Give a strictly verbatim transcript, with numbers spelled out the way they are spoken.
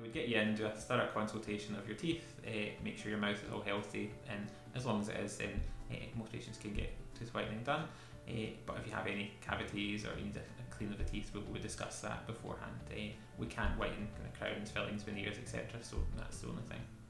We would get you in, do a thorough consultation of your teeth, uh, make sure your mouth is all healthy, and as long as it is, then uh, most patients can get tooth whitening done. Uh, but if you have any cavities or you need a, a clean of the teeth, we'll, we'll discuss that beforehand. Uh, we can't whiten kind of crowns, fillings, veneers, et cetera. So that's the only thing.